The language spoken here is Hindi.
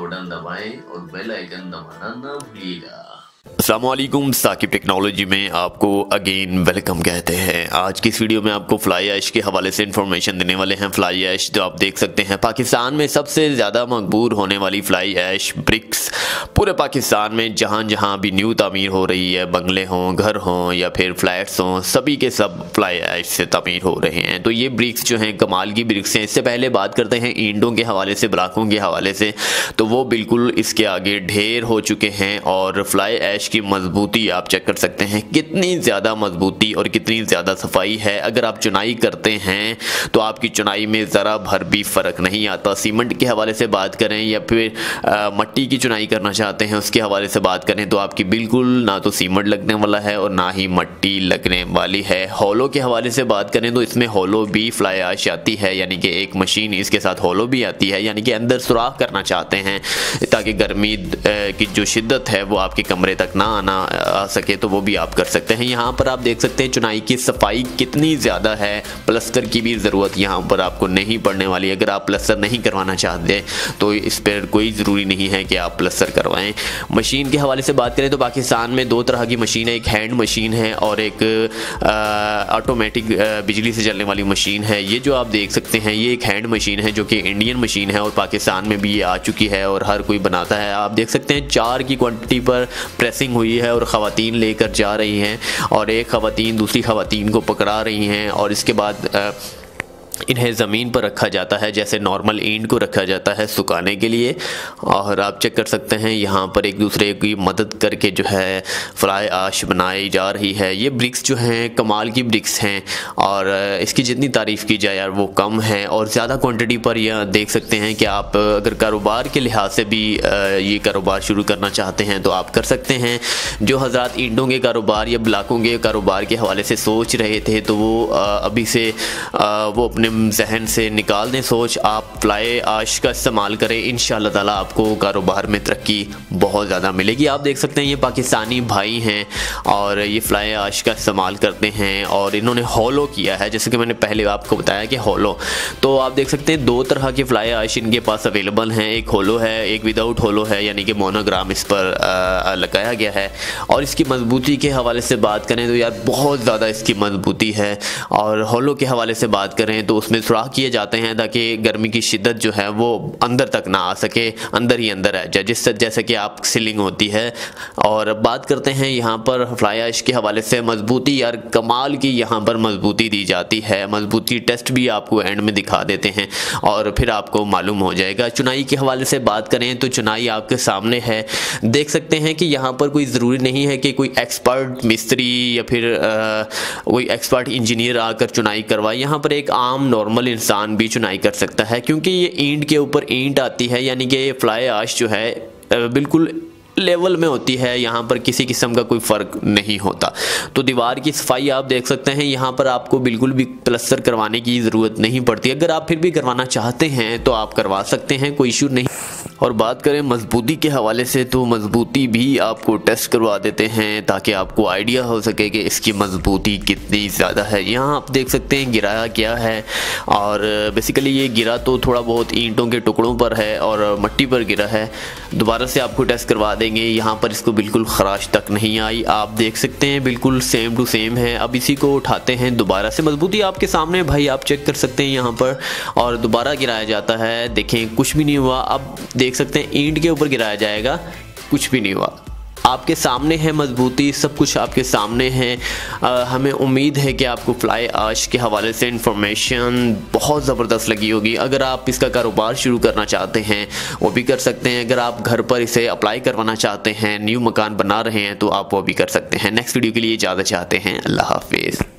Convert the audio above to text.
बटन दबाएं और बेल आइकन दबाना ना भूलिएगा। अस्सलामुअलैकुम, साकिब टेक्नोलॉजी में आपको अगेन वेलकम कहते हैं। आज की इस वीडियो में आपको फ्लाई ऐश के हवाले से इंफॉर्मेशन देने वाले हैं। फ्लाई ऐश जो आप देख सकते हैं पाकिस्तान में सबसे ज़्यादा मकबूल होने वाली फ्लाई ऐश ब्रिक्स पूरे पाकिस्तान में जहाँ जहाँ भी न्यू तामीर हो रही है, बंगले हों, घर हों या फिर फ्लैट्स हों, सभी के सब फ्लाई ऐश से तामीर हो रहे हैं। तो ये ब्रिक्स जो हैं कमाल की ब्रिक्स हैं। इससे पहले बात करते हैं ईंटों के हवाले से, ब्लॉकों के हवाले से, तो वो बिल्कुल इसके आगे ढेर हो चुके हैं। और फ्लाई ऐश की मजबूती आप चेक कर सकते हैं, कितनी ज़्यादा मजबूती और कितनी ज़्यादा सफाई है। अगर आप चुनाई करते हैं तो आपकी चुनाई में ज़रा भर भी फ़र्क नहीं आता। सीमेंट के हवाले से बात करें या फिर मट्टी की चुनाई करना चाहते हैं उसके हवाले से बात करें तो आपकी बिल्कुल ना तो सीमेंट लगने वाला है और ना ही मट्टी लगने वाली है। हॉलो के हवाले से बात करें तो इसमें हॉलो भी फ्लाई ऐश आती है, यानी कि एक मशीन इसके साथ हॉलो भी आती है, यानी कि अंदर सुराख करना चाहते हैं ताकि गर्मी की जो शिद्दत है वो आपके कमरे तक ना आ सके, तो वो भी आप कर सकते हैं। यहाँ पर आप देख सकते हैं चुनाई की सफाई कितनी ज़्यादा है। प्लस्तर की भी ज़रूरत यहाँ पर आपको नहीं पड़ने वाली। अगर आप प्लस्तर नहीं करवाना चाहते तो इस पर कोई ज़रूरी नहीं है कि आप प्लस्तर करवाएं। मशीन के हवाले से बात करें तो पाकिस्तान में दो तरह की मशीन है, एक हैंड मशीन है और एक ऑटोमेटिक बिजली से चलने वाली मशीन है। ये जो आप देख सकते हैं ये एक हैंड मशीन है जो कि इंडियन मशीन है और पाकिस्तान में भी ये आ चुकी है और हर कोई बनाता है। आप देख सकते हैं 4 की क्वांटिटी पर प्रेसिंग हुई है और ख़वातीन लेकर जा रही हैं और एक ख़वातीन दूसरी ख़वातीन को पकड़ा रही हैं और इसके बाद इन्हें ज़मीन पर रखा जाता है जैसे नॉर्मल ईंट को रखा जाता है सुखाने के लिए। और आप चेक कर सकते हैं यहाँ पर एक दूसरे की मदद करके जो है फ्लाई ऐश बनाई जा रही है। ये ब्रिक्स जो हैं कमाल की ब्रिक्स हैं और इसकी जितनी तारीफ़ की जाए यार वो कम है। और ज़्यादा क्वांटिटी पर यह देख सकते हैं कि आप अगर कारोबार के लिहाज से भी ये कारोबार शुरू करना चाहते हैं तो आप कर सकते हैं। जो हज़रात ईंटों के कारोबार या ब्लॉकों के कारोबार के हवाले से सोच रहे थे तो वो अभी से वो अपने जहन से निकाल दें सोच, आप फ्लाई ऐश का इस्तेमाल करें। इंशाअल्लाह ताला आपको कारोबार में तरक्की बहुत ज़्यादा मिलेगी। आप देख सकते हैं ये पाकिस्तानी भाई हैं और ये फ्लाई ऐश का इस्तेमाल करते हैं और इन्होंने हॉलो किया है, जैसे कि मैंने पहले आपको बताया कि हॉलो। तो आप देख सकते हैं 2 तरह के फ्लाई ऐश इनके पास अवेलेबल हैं, एक हॉलो है एक विदाउट हॉलो है, यानी कि मोनोग्राम इस पर लगाया गया है। और इसकी मजबूती के हवाले से बात करें तो यार बहुत ज़्यादा इसकी मजबूती है। और हॉलो के हवाले से बात करें तो उसमें सुराख किए जाते हैं ताकि गर्मी की शिद्दत जो है वो अंदर तक ना आ सके, अंदर ही अंदर रह जाए, जिससे जैसे कि आप सीलिंग होती है। और बात करते हैं यहाँ पर फ्लाई ऐश के हवाले से मजबूती, यार कमाल की यहाँ पर मजबूती दी जाती है। मजबूती टेस्ट भी आपको एंड में दिखा देते हैं और फिर आपको मालूम हो जाएगा। चुनाई के हवाले से बात करें तो चुनाई आपके सामने है, देख सकते हैं कि यहाँ पर कोई ज़रूरी नहीं है कि कोई एक्सपर्ट मिस्त्री या फिर कोई एक्सपर्ट इंजीनियर आकर चुनाई करवाए। यहाँ पर एक आम नॉर्मल इंसान भी चुनाई कर सकता है क्योंकि ये ईंट के ऊपर ईंट आती है, यानी कि ये फ्लाई ऐश जो है बिल्कुल लेवल में होती है। यहाँ पर किसी किस्म का कोई फ़र्क नहीं होता। तो दीवार की सफाई आप देख सकते हैं, यहाँ पर आपको बिल्कुल भी प्लस्तर करवाने की ज़रूरत नहीं पड़ती। अगर आप फिर भी करवाना चाहते हैं तो आप करवा सकते हैं, कोई इशू नहीं। और बात करें मजबूती के हवाले से तो मजबूती भी आपको टेस्ट करवा देते हैं ताकि आपको आइडिया हो सके कि इसकी मजबूती कितनी ज़्यादा है। यहाँ आप देख सकते हैं गिराया क्या है और बेसिकली ये गिरा तो थोड़ा बहुत ईंटों के टुकड़ों पर है और मट्टी पर गिरा है। दोबारा से आपको टेस्ट करवा देंगे। यहाँ पर इसको बिल्कुल खराश तक नहीं आई, आप देख सकते हैं बिल्कुल सेम टू सेम है। अब इसी को उठाते हैं दोबारा से, मजबूती आपके सामने भाई आप चेक कर सकते हैं यहाँ पर। और दोबारा गिराया जाता है, देखें कुछ भी नहीं हुआ। अब देख सकते हैं ईंट के ऊपर गिराया जाएगा, कुछ भी नहीं हुआ। आपके सामने है मजबूती, सब कुछ आपके सामने है। हमें उम्मीद है कि आपको फ्लाई ऐश के हवाले से इंफॉर्मेशन बहुत ज़बरदस्त लगी होगी। अगर आप इसका कारोबार शुरू करना चाहते हैं वो भी कर सकते हैं। अगर आप घर पर इसे अप्लाई करवाना चाहते हैं, न्यू मकान बना रहे हैं तो आप वो भी कर सकते हैं। नेक्स्ट वीडियो के लिए इजाज़त चाहते हैं। अल्लाह हाफिज़।